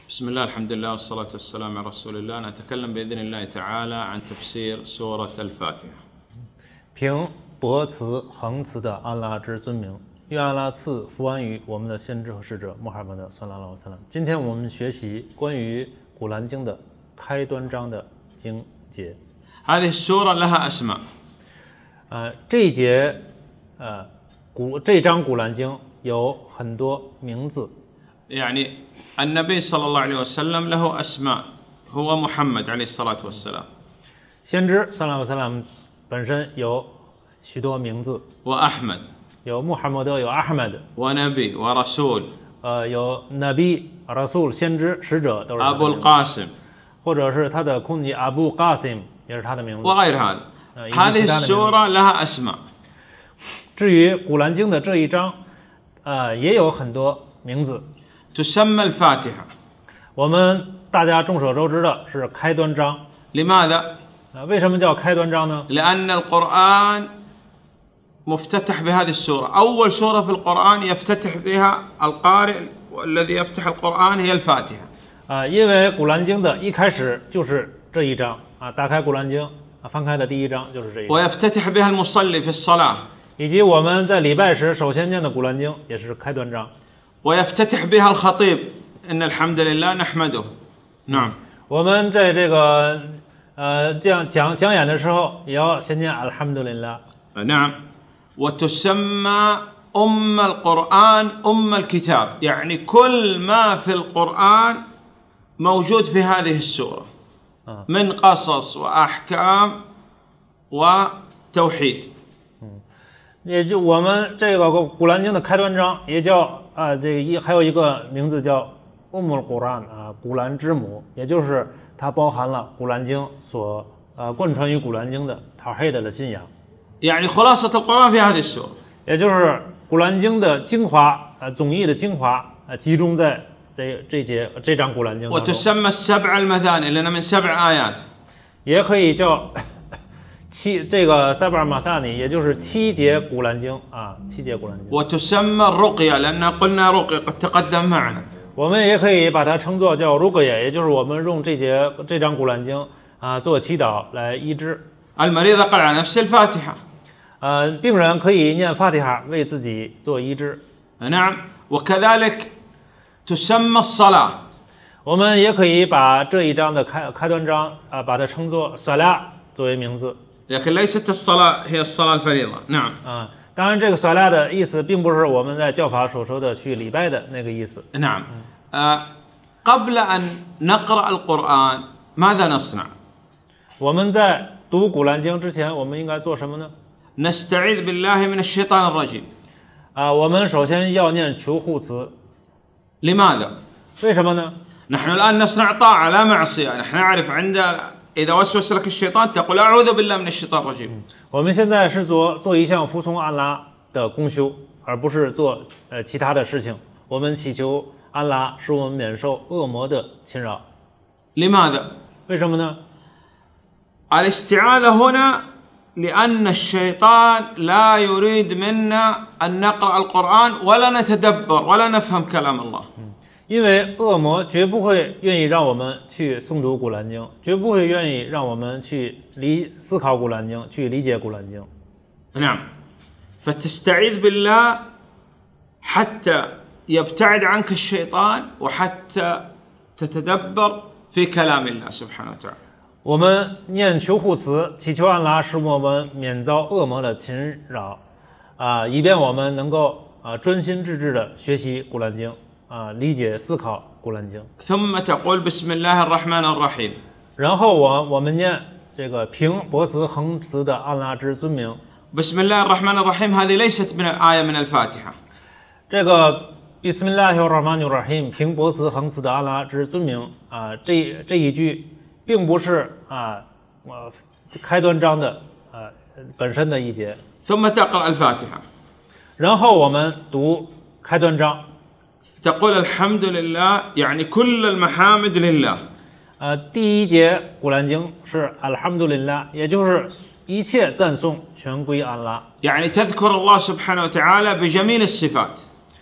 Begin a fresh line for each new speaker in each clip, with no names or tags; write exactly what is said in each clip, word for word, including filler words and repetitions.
بسم الله الحمد لله والصلاة والسلام على رسول الله. نتكلم بإذن الله تعالى عن تفسير سورة الفاتحة.
凭博慈恒慈的安拉之尊名，愿安拉赐福安于我们的先知和使者穆罕默德算拉拉瓦萨拉。今天我们学习关于古兰经的开端章的经节。
هذه السورة لها أسماء.
呃，这一节呃古这章古兰经有很多名字。
يعني النبي صلى الله عليه وسلم له أسماء هو محمد عليه الصلاة والسلام.
先知算拉瓦萨拉本身有许多名字，
وأحمد
有穆罕默德，有阿哈迈德，
ونبي ورسول
呃，有 Nabi、Rasul 先知、使者都是他的
أبو
名字，
القاسم
或者是他的库尼 Abu Qasim 也是他的名字。
وغير هذا.
呃，以及
هذه
其他的名字。
السورة لها أسماء.
至于古兰经的这一章，呃，也有很多名字。
تسمى الفاتحة.
我们大家众所周知的是开端章。
لماذا؟
呃，为什么叫开端章呢？
لأن القرآن مفتتح بهذه السورة. أول سورة في القرآن يفتتح بها القارئ والذي يفتح القرآن هي الفاتحة.
啊、呃，因为古兰经的一开始就是这一章啊，打开古兰经啊，翻开的第一章就是这一章。
ويفتتح بها المصلي في الصلاة.
以及我们在礼拜时首先念的古兰经也是开端章。
ويفتتح بها الخطيب إن الحمد لله نحمده. نعم.
我们在这个呃这样讲讲演的时候，也要先念 Alhamdulillah.
نعم. وتسمى أم القرآن أم الكتاب. يعني كل ما في القرآن موجود في هذه السورة من قصص وأحكام وتوحيد.
也就我们这个古兰经的开端章也叫啊，这个一还有一个名字叫 Ummul Quran 啊，古兰之母，也就是它包含了古兰经所呃贯穿于古兰经的 Tawhid 的信仰。
يعني خلاصة القرآن في هذه السورة.
也就是古兰经的精华呃总义的精华呃集中在这这节这章古兰经当中。
وتسمى السبع المثاني لأن من سبع آيات.
也可以叫七这个塞巴尔马萨尼，也就是七节古兰经啊，七节古兰经。
وتسمى الرقية لأن قلنا رقية قد تقدم معنا.
我们也可以把它称作叫 Ruqya， 也就是我们用这节这张古兰经啊做祈祷来医治。
المريض يقرأ على نفس الفاتحة.
呃，病人可以念法提哈为自己做医治。
نعم. وكذلك تسمى الصلاة.
我们也可以把这一章的开开端章啊，把它称作 Salah 作为名字。
لكن ليست الصلاة هي الصلاة الفريضة. نعم.
啊，当然这个 Salah 的意思并不是我们在教法所说的去礼拜的那个意思。
نعم. آه قبل أن نقرأ القرآن ماذا نصنع؟
我们在读古兰经之前，我们应该做什么呢？
نستعيذ بالله من الشيطان الرجيم.
啊，我们首先要念求护词。
لماذا؟
为什么呢？
نحن الآن نصنع طاعة لا معصية. نحن نعرف عند إذا وسوس لك الشيطان تقول أعوذ بالله من الشيطان الرجيم.
我们现在是做做一项服从安拉的功修，而不是做呃其他的事情。我们祈求安拉使我们免受恶魔的侵扰。
لماذا؟
为什么呢？
الاستعاذة هنا لأن الشيطان لا يريد منا أن نقرأ القرآن ولا نتدبر ولا نفهم كلام الله.
因为恶魔绝不会愿意让我们去诵读古兰经，绝不会愿意让我们去理思考古兰经，去理解古兰经。
نعم. فتستعيذ بالله حتى يبتعد عنك الشيطان وحتى تتدبر في كلام الله سبحانه وتعالى.
我们念求护词，祈求安拉使我们免遭恶魔的侵扰，啊，以便我们能够啊专心致志的学习古兰经，啊，理解思考古兰经。
ثم تقول بسم الله الرحمن الرحيم.
然后我我们念这个凭博慈恒慈的安拉之尊名。
بسم الله الرحمن الرحيم هذه ليست من الآية من الفاتحة. 这
个 Bismillahir Rahmanir Rahim 凭博慈恒慈的安拉之尊名啊，这这一句并不是啊呃开端章的呃本身的一节。
ثم تقرأ الفاتحة.
然后我们读开端章。
تقول الحمد لله يعني كل المحامد لله.
呃，第一节古兰经是 Alhamdulillah， 也就是一切赞颂全归安拉。
يعني تذكر الله سبحانه وتعالى بجميل الصفات.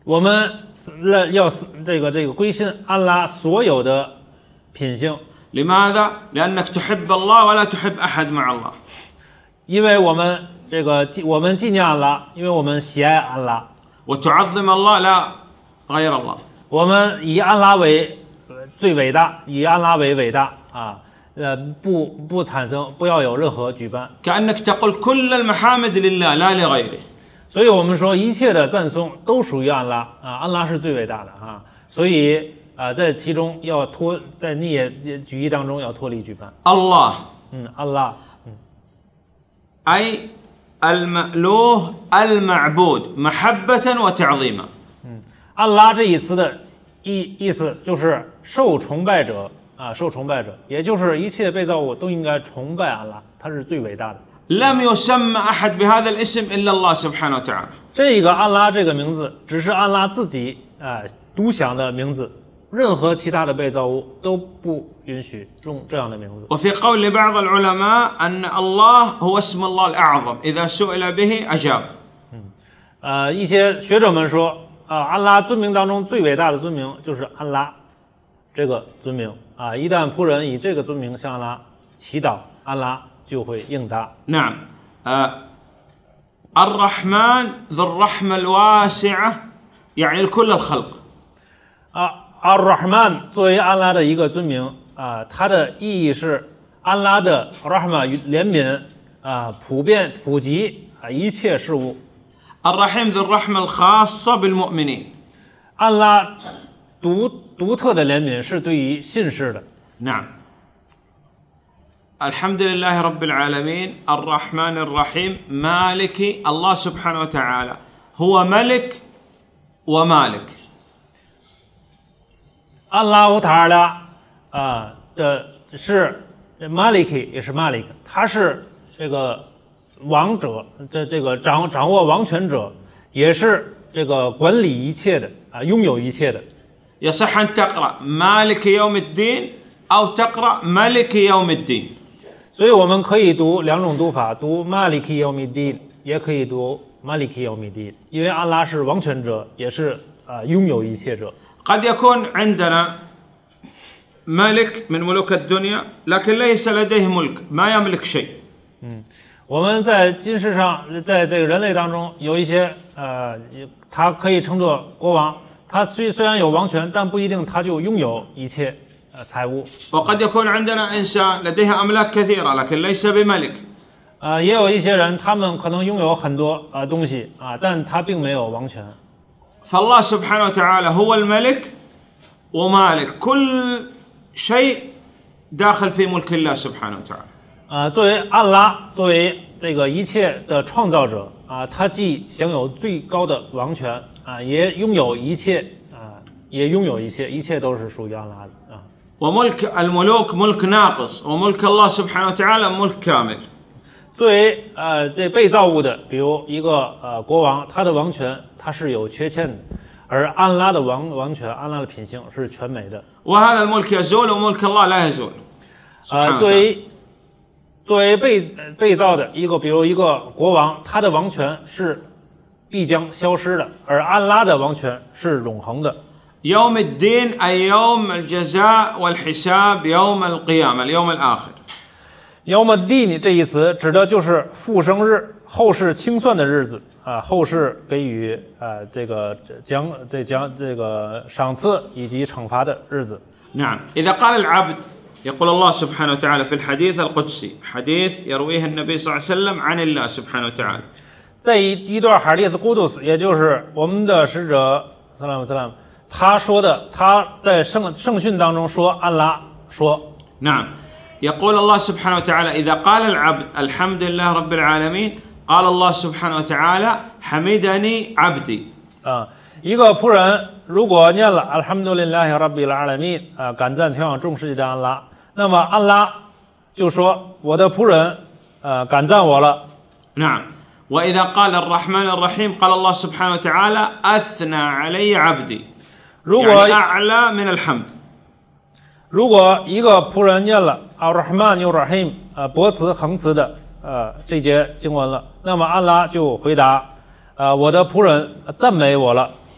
我们要这个这个归信安拉所有的品性。
لماذا؟ لأنك تحب الله ولا تحب أحد مع الله.
因为我们这个我们纪念安拉，因为我们喜爱安拉。
وتعظم الله لا غير الله.
我们以安拉为最伟大，以安拉为伟大啊。呃，不不产生，不要有任何举办。
كأنك تقول كل المحامد لله لا لغيره.
所以我们说一切的赞颂都属于安拉啊，安拉是最伟大的啊。所以啊，在其中要脱，在逆业举义当中要脱离举办。
الله.
嗯，安拉。嗯。
أي المألوه المعبود محبة وتعظيما.
嗯，安拉这一词的意意思就是受崇拜者。啊，受崇拜者，也就是一切被造物都应该崇拜安拉，他是最伟大的。
لم يسمى أحد بهذا الاسم إلا الله سبحانه وتعالى.
这个安拉这个名字只是安拉自己啊、呃、独享的名字，任何其他的被造物都不允许用这样的名字。
وفي قول لبعض العلماء أن الله هو اسم الله الأعظم إذا سئل به أجاب.
嗯，呃，一些学者们说啊、呃，安拉尊名当中最伟大的尊名就是安拉这个尊名。啊，一旦仆人以这个尊名向安拉祈祷，安拉就会应答。
نعم. الرحمن ذو الرحمة الواسعة يعني لكل الخلق.
啊 ，Ar-Rahman 作为安拉的一个尊名啊，它的意义是安拉的 Rahma 怜悯啊，普遍普及啊一切事物。
الرحيم ذو الرحمة الخاصة بالمؤمنين.
安拉独独特的怜悯是对于信士的。
نعم. الحمد لله رب العالمين الرحمن الرحيم مالك الله سبحانه وتعالى هو ملك ومالك.
安拉乌塔尔拉啊的是 Malik 也是 Malik， 他是这个王者，这这个掌掌握王权者，也是这个管理一切的啊，拥有一切的。
يصح أن تقرأ مالك يوم الدين أو تقرأ ملك يوم الدين.
所以我们可以读两种读法，读 Maliki Yawmiddin， 也可以读 Maliki Yawmiddin， 因为安拉是王权者，也是啊、呃、拥有一切者。
قد يكون عندنا ملك من ملوك الدنيا لكن ليس لديه ملك ما يملك شيء.
嗯，我们在今世上，在这个人类当中，有一些呃，他可以称作国王。他虽虽然有王权，但不一定他就拥有一切呃财物。
وقد يكون عندنا إنسان لديه أملاك كثيرة لكن ليس بملك.
呃，也有一些人，他们可能拥有很多呃东西啊，但他并没有王权。
فالله سبحانه وتعالى هو الملك ومالك كل شيء داخل في ملك الله سبحانه وتعالى.
啊，作为安拉，作为这个一切的创造者啊，他既享有最高的王权。啊，也拥有一切啊，也拥有一切，一切都是属于安拉的啊。
وملك الملوك ملك ناقص وملك الله سبحانه وتعالى ملك كامل.
作为呃这被造物的，比如一个呃国王，他的王权他是有缺陷的，而安拉的王王权，安拉的品性是全美的。
وهذا الملك يزول وملك الله لا يزول.
啊，作为作为被被造的一个，比如一个国王，他的王权是必将消失的，而安拉的王权是永恒的。
يوم الدين أي يوم الجزاء والحساب يوم القيامة اليوم الآخر.
يوم الدين 这一词指的就是复生日，后世清算的日子啊，后世给予啊这个奖这奖这个赏赐以及惩罚的日子。
نعم. إذا قال العبد يقول الله سبحانه وتعالى في الحديث القدسي حديث يرويه النبي صلى الله عليه وسلم عن الله سبحانه وتعالى.
在一一段哈迪斯古杜斯，也就是我们的使者萨拉姆萨拉姆，他说的，他在圣圣训当中说，安拉说
نعم يقول الله سبحانه وتعالى إذا قال العبد الحمد لله رب العالمين قال الله سبحانه وتعالى حمدني عبدي.
啊，一个仆人如果念了 Alhamdulillahi Rabbil Alamin 啊，感赞天仰众世界的安拉，那么安拉就说我的仆人呃感赞我了。
نعم. وإذا قال الرحمن الرحيم قال الله سبحانه وتعالى أثنى علي عبدي.
如果
يعني أعلى من الحمد.
如果一个仆人念了 Ar-Rahman Ar-Rahim 呃博慈恒慈的呃这节经文了，那么安拉就回答呃我的仆人赞美我了。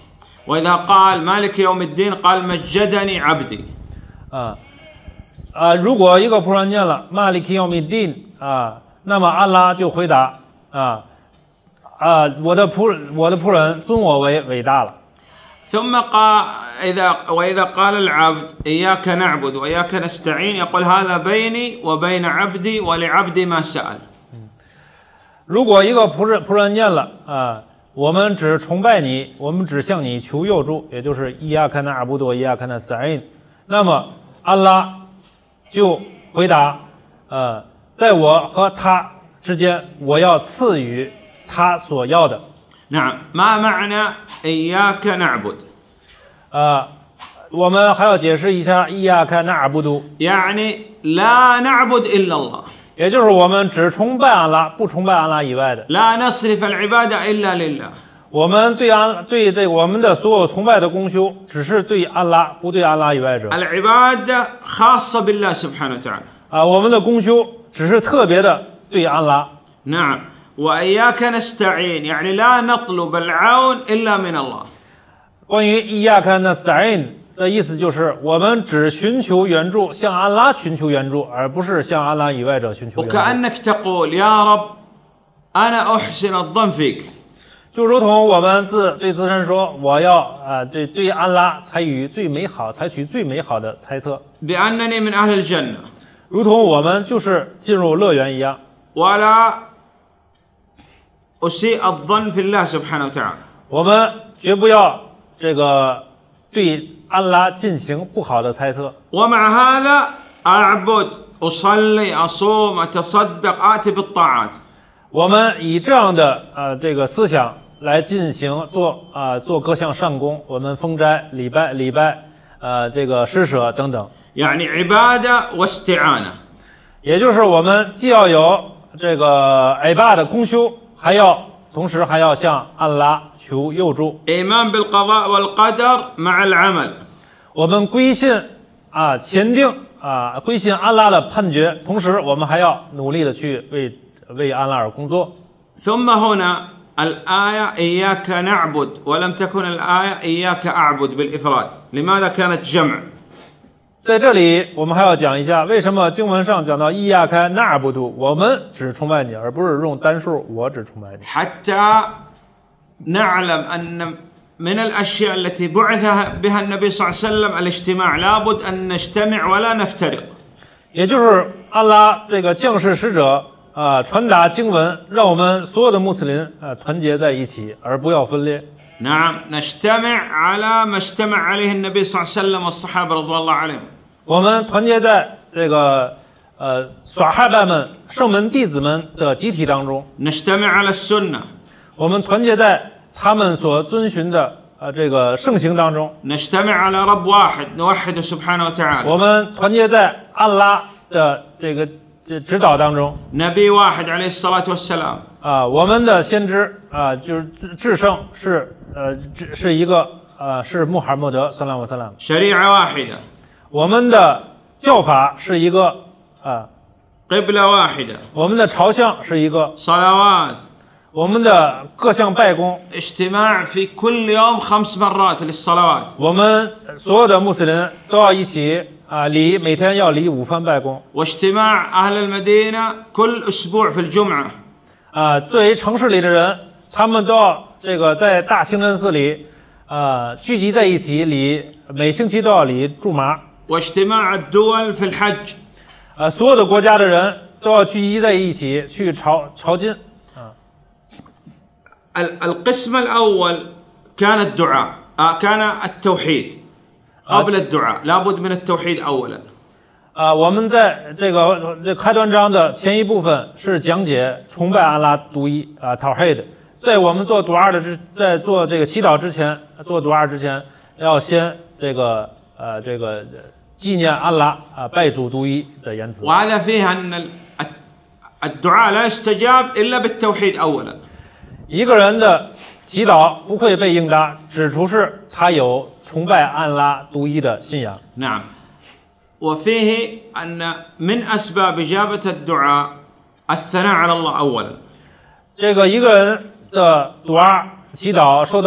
وإذا قال مالك يوم الدين قال مجدني عبدي.
啊啊，如果一个仆人念了马利基奥米丁啊，那么安拉就回答啊啊，我的仆我的仆人尊我为伟大了。
ثم قال إذا وإذا قال العبد إياك نعبد وإياك نستعين يقول هذا بيني وبين عبدي ولعبدي ما سأل.
如果一个仆人仆人念了啊，我们只崇拜你，我们只向你求佑助，也就是伊亚看那阿布多伊亚看那萨因，那么安拉就回答，呃，在我和他之间，我要赐予他所要的。
نعم ما معنى إياك نعبد؟
呃，我们还要解释一下伊亚看那阿布多，
يعني لا نعبد إلا الله.
也就是我们只崇拜安拉，不崇拜安拉以外的。
لا نصرف العبادة إلا لله.
我们对安对这我们的所有崇拜的功修，只是对安拉，不对安拉以外者。
العبادة خاصة بالله سبحانه وتعالى.
啊，我们的功修只是特别的对安拉。
نعم وإياك نستعين يعني لا نطلب العون إلا من الله.
关于伊亚看那萨因的意思就是，我们只寻求援助，向安拉寻求援助，而不是向安拉以外者寻求援助。
وكأنك تقول يا رب أنا أحسن الظن فيك.
就如同我们自对自身说，我要啊、呃、对对安拉采取最美好，采取最美好的猜测，
بأنني من أهل الجنة.
如同我们就是进入乐园一样。
ولا أسيء الظن في الله سبحانه وتعالى.
我们绝不要这个对安拉进行不好的猜测。
ومع هذا أعبد أصلي أصوم أتصدق آتي بالطاعات.
我们以这样的呃这个思想来进行做啊、呃、做各项善功，我们封斋、礼拜、礼拜呃这个施舍等等，
يعني عبادة واستعانة.
也就是我们既要有这个艾巴的功修，还要同时还要向安拉求佑助。
إيمان بالقضاء والقدر مع العمل.
我们归信啊前定啊归信安拉的判决，同时我们还要努力的去为为安拉而工作。
ثم هنا الآية إياك نعبد ولم تكن الآية إياك أعبد بالإفراد. لماذا كانت جمع؟
在这里，我们还要讲一下，为什么经文上讲到伊亚开纳尔布杜，我们只崇拜你，而不是用单数，我只崇拜你。
حتى نعلم أن من الأشياء التي بعث بها النبي صلى الله عليه وسلم الاجتماع. لابد أن نجتمع ولا نفترق.
也就是安拉这个降世使者啊、呃，传达经文，让我们所有的穆斯林啊、呃、团结在一起，而不要分裂。
نعم نجتمع على ما اجتمع عليه النبي صلى الله عليه وسلم والصحابة رضوان الله عليهم.
我们团结在这个呃耍哈拜们、圣门弟子们的集体当中。
نجتمع على السنة.
我们团结在他们所遵循的呃这个圣行当中。
نجتمع على رب واحد نوحده سبحانه وتعالى.
我们团结在安拉的这个这指导当中。
نبي واحد عليه الصلاة والسلام.
啊，我们的先知啊，就是至至圣是呃是一个呃是穆罕默德，萨拉姆萨拉姆。
شريعة واحدة.
我们的教法是一个啊，
قبلة واحدة.
我们的朝向是一个，
صلوات.
我们的各项拜功，
اجتماع في كل يوم خمس مرات للصلوات.
我们所有的穆斯林都要一起啊礼，每天要礼五番拜功。
واجتماع أهل المدينة كل أسبوع في الجمعة.
啊，作为城市里的人，他们都要这个在大清真寺里啊聚集在一起礼，每星期都要礼祝麻。
واجتماع الدول في الحج.
啊，所有的国家的人都要聚集在一起去朝朝觐。啊，
القسم الأول كان الدعاء. كان التوحيد. قبل الدعاء لابد من التوحيد أولا.
啊，我们在这个这开端章的前一部分是讲解崇拜安拉独一啊 Tawhid。在我们做读二的之，在做这个祈祷之前，做读二之前，要先这个呃这个纪念安拉啊拜祖独一的言辞。
وهذا فيه أن الدعاء لا يستجاب إلا بالتوحيد أولا.
一个人的祈祷不会被应答，只除是他有崇拜安拉独一的信仰。
نعم. وفيه أن من أسباب إجابة الدعاء الثناء على الله أولا.
这个一个人的读啊祈祷受到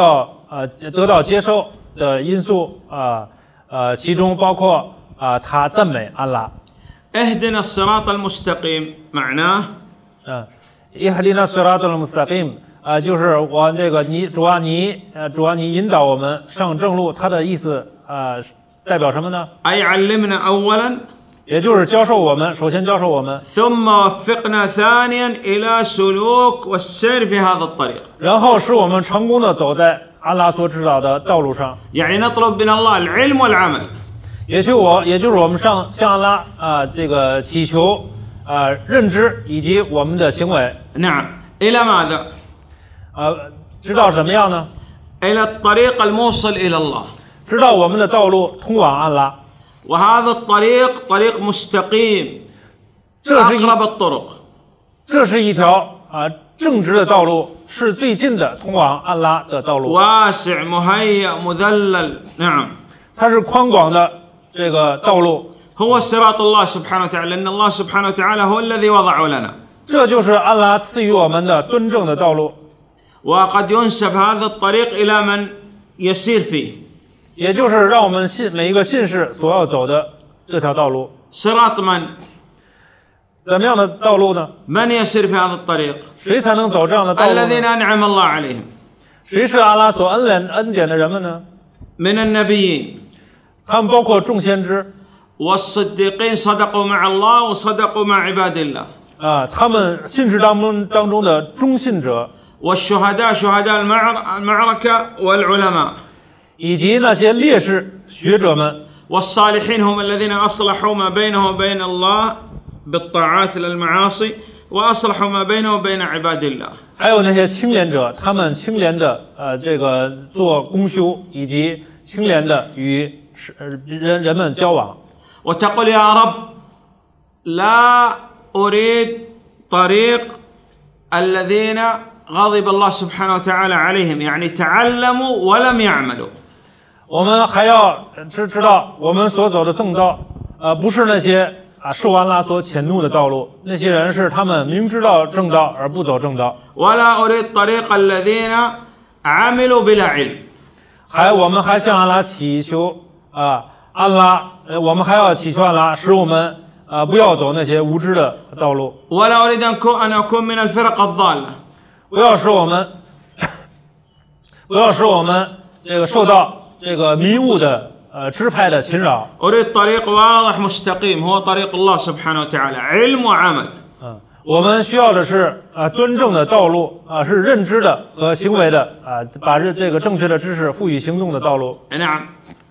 呃得到接受的因素啊呃其中包括啊、呃、他赞美安拉。
اهدنا الصراط المستقيم معناه
嗯，伊哈利纳斯拉德姆斯塔金啊，就是我这个你主啊你呃主啊你引导我们上正路，它的意思啊、呃、代表什么呢？
أي علمنا أولا
也就是教授我们，首先教授我们，
ثم وفقنا ثانيا إلى سلوك والسير في هذا الطريق
然后使我们成功的走在安拉所指导的道路上。
يعني نطلب من الله العلم والعمل
也就我也就是我们上向安拉啊、呃、这个祈求啊、呃、认知以及我们的行为
نعم إلى ماذا
啊、呃、知道什么样呢？
إلى الطريق الموصل إلى الله
知道我们的道路通往安拉。
وهذا الطريق طريق مستقيم
这是一
أقرب الطرق
这是一条啊正直的道路，是最近的通往安拉的道路。
واسع مهيأ مذلل نعم
它是宽广的这个道路，
هو صراط الله سبحانه وتعالى لأن الله سبحانه وتعالى هو الذي وضعه لنا
这就是安拉赐予我们的敦正的道路。
وقد ينسب هذا الطريق إلى من يسير فيه
也就是让我们信每一个信士所要走的这条道路。
صراط من
怎么样的道路呢？
من يسير في هذا الطريق
谁才能走这样的道路呢？
الذين أنعم الله عليهم
谁是安拉所恩典恩典的人们呢？
من النبيين
他们包括众先知
والصديقين صدقوا مع الله وصدقوا مع عباد الله
啊，他们信士当中当中的忠信者，
والشهداء شهداء المعر- المعركة والعلماء
以及那些烈士学者们，
والصالحين هم الذين أصلحوا ما بينهم وبين الله بالطاعات للمعاصي وأصلحوا ما بينه وبين عباد الله
还有那些清廉者，他们清廉的呃这个做公修，以及清廉的与呃人人们交往。
وتقول يا رب لا أريد طريق الذين غضب الله سبحانه وتعالى عليهم يعني تعلموا ولم يعملوا
我们还要知知道，我们所走的正道，呃，不是那些啊受安拉所谴怒的道路。那些人是他们明知道正道而不走正道。
ولا أريد طريق الذين عملوا بلا علم
还我们还向安拉祈求啊，安拉，呃，我们还要祈求安拉，使我们啊不要走那些无知的道路，
ولا أريد أن أكون أن أكون من الفرق الضالة
不要使我们，不要使我们这个受到这个迷雾的呃支派的侵扰。
أريد طريق واضح مستقيم هو طريق الله سبحانه وتعالى علم وعمل
嗯，我们需要的是啊端正的道路啊，是认知的和行为的啊，把这这个正确的知识赋予行动的道路。
نعم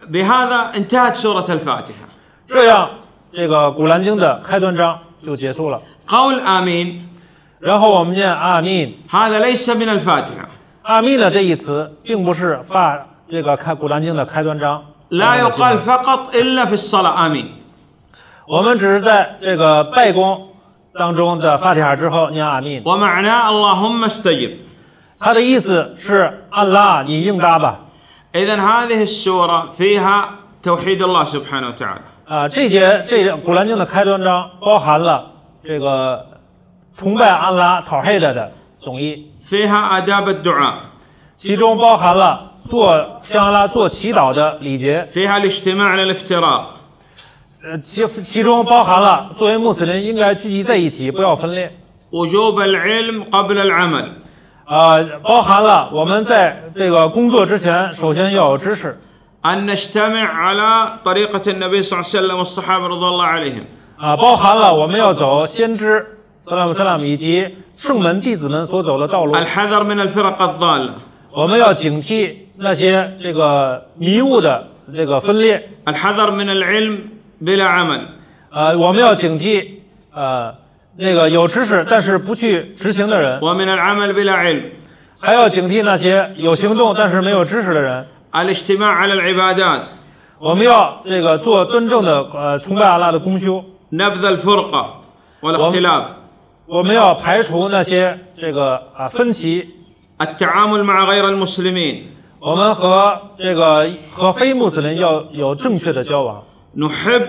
بهذا انتهت سورة الفاتحة
这样，这个古兰经的开端章就结束了。
قول آمين
然后我们念阿密，
هذا ليس من الفاتحة
阿密呢这一词并不是发这个开古兰经的开端章。
لا يقال فقط إلا في الصلاة آمين
我们只是在这个拜功当中的法提哈之后念阿密，
ومعناه اللهم استجب
它的意思是安拉你应答吧。
إذن هذه السورة فيها توحيد الله سبحانه وتعالى
啊，这节这古兰经的开端章包含了这个崇拜安拉、讨黑的的总义，
فيها آداب الدعاء
其中包含了做向安拉做祈祷的礼节，
فيها الاجتماع للافتراق
呃，其其中包含了作为穆斯林应该聚集在一起，不要分裂。
وجوب العلم قبل العمل
呃，包含了我们在这个工作之前，首先要有知识。
أن نجتمع على طريقة النبي صلى الله عليه وسلم والصحابة رضي الله عليهم
啊，包含了我们要走先知萨拉姆萨拉姆以及圣门弟子们所走的道路。
الحذر من الفرق الضالة
我们要警惕那些这个迷雾的这个分裂。
الحذر من العلم بلا عمل
呃，我们要警惕呃那个有知识但是不去执行的人，
ومن العمل بلا علم
还要警惕那些有行动但是没有知识的人。
الاجتماع على العبادات
我们要这个做敦正的呃崇拜阿拉的功修。
نبذ الفرقة والاختلاف
我们要排除那些这个啊分歧。
التعامل مع غير المسلمين
我们和这个和非穆斯林要有正确的交往。
نحب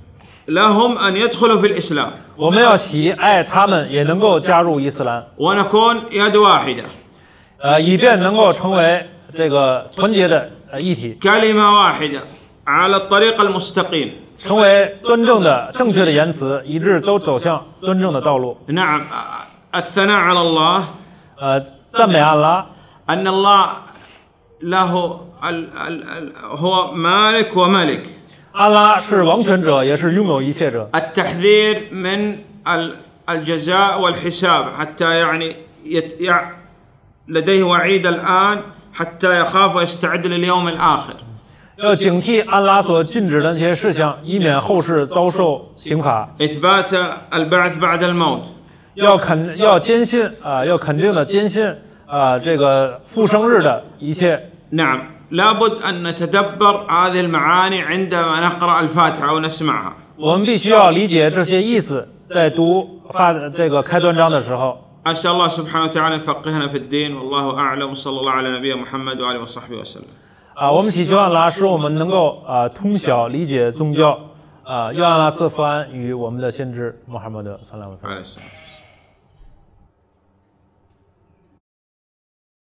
لهم أن يدخلوا في الإسلام
我们要喜爱他们也能够加入伊斯兰，
ونكون يد واحدة
呃，以便能够成为这个团结的呃一体，
كلمة واحدة على الطريق المستقيم.
成为端正的、正确的言辞，一致都走向端正的道路。
نعم الثناء على الله
呃，赞美安拉，
أن الله له ال ال ال هو مالك وملك.
安拉是王权者，也是拥有一切者。
التحذير من ال الجزاء والحساب حتى يعني يت يع لديه وعيد الآن حتى يخاف ويستعد لليوم الآخر.
要警惕安拉所禁止的那些事项，以免后世遭受刑罚。
إثبات البعث بعد الموت.
要肯要坚信啊、呃，要肯定的坚信啊、呃，这个复生日的一切。
نعم لابد أن نتدبر هذه المعاني عندما نقرأ الفاتحة أو نسمعها.
我们必须要理解这些意思，在读发这个开端章的时候。
أسأل الله سبحانه وتعالى يفقهنا في الدين والله أعلم وصلى الله على نبينا محمد وآله وصحبه وسلم.
啊，我们祈求安拉使我们能够啊通晓理解宗教，啊，愿安拉赐福安与我们的先知穆罕默德，萨拉姆萨。